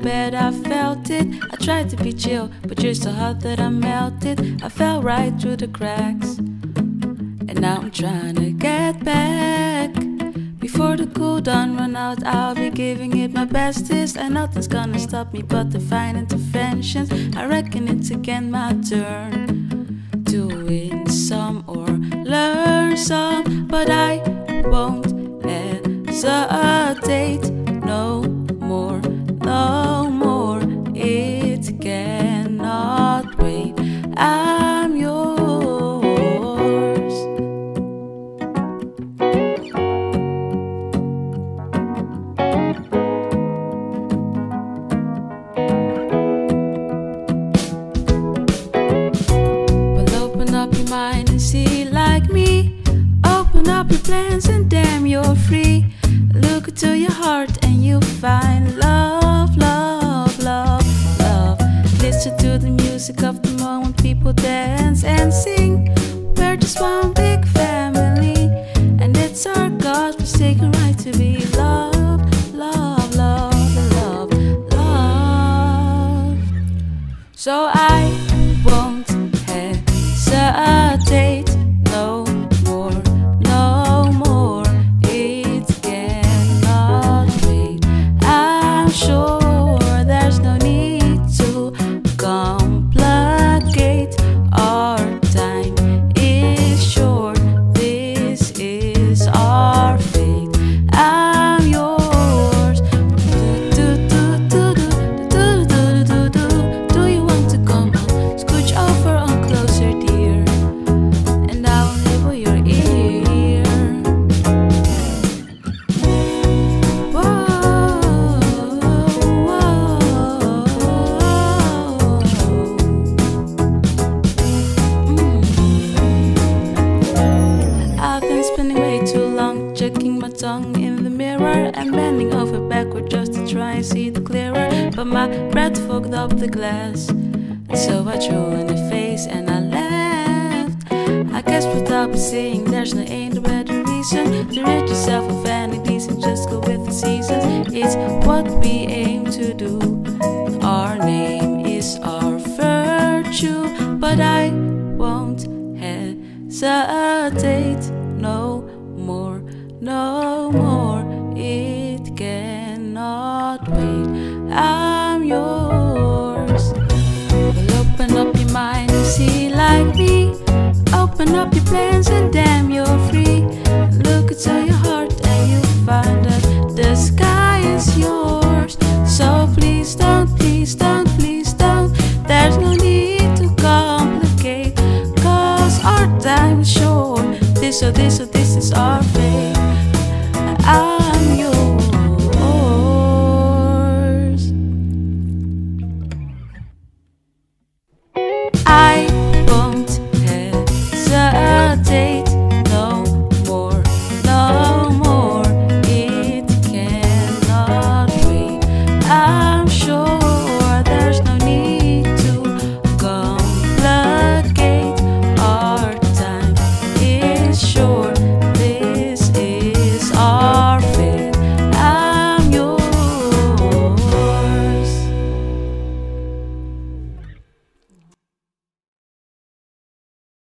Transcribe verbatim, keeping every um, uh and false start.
bed, I felt it. I tried to be chill, but you're so hot that I melted. I fell right through the cracks, and now I'm trying to get back. Before the cool down run out, I'll be giving it my bestest, and nothing's gonna stop me but divine interventions. I reckon it's again my turn to win some or learn some, but I won't hesitate no more, no more. It cannot wait. I'm yours. Up your mind and see like me. Open up your plans and damn, you're free. Look into your heart and you'll find love, love, love, love. Listen to the music of the moment, people dance and sing. We're just one big family, and it's our God-forsaken right to be loved, love, love, love, love. So I won't hesitate no more, no more. It cannot wait. I'm sure there's no need to complicate. Our time is short. This is our fate. I'm yours. Do do do do do do do do. Do you want to come on? Scooch over on closer, dear. Spending way too long, checking my tongue in the mirror and bending over backward just to try and see it clearer. But my breath fogged up the glass, and so I threw in the face and I left. I guess what I'll be saying, there's no ain't a better reason to rid yourself of vanities and just go with the seasons. It's what we aim to do. Our name is our virtue, but I won't hesitate no more, no more. It cannot wait. I'm yours. Well, open up your mind and see like me. Open up your plans and damn, you're free. Look into your heart and you'll find that the sky is yours. So please don't, please don't, please don't. There's no need to complicate, cause our time is short. This or this or this is our fate. I'm yours. I won't hesitate no more, no more. It cannot wait. I'm sure